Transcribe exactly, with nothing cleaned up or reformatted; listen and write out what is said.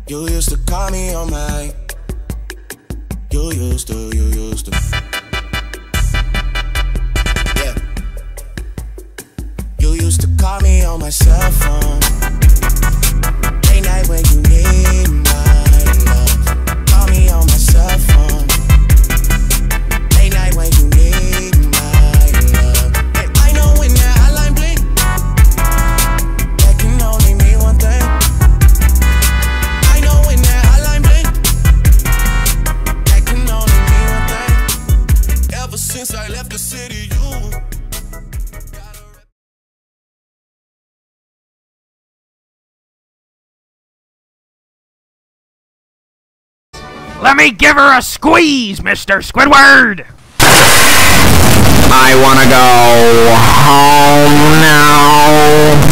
You used to call me on my. You used to, you used to. Yeah. You used to call me on my cell phone. Late night when you need my love. Call me on my cell phone. Late night when you need my love. And I know when that hotline blink, that can only mean one thing. I know when that hotline blink, that can only mean one thing. Ever since I left the city, you. Let me give her a squeeze, Mister Squidward! I wanna go home now.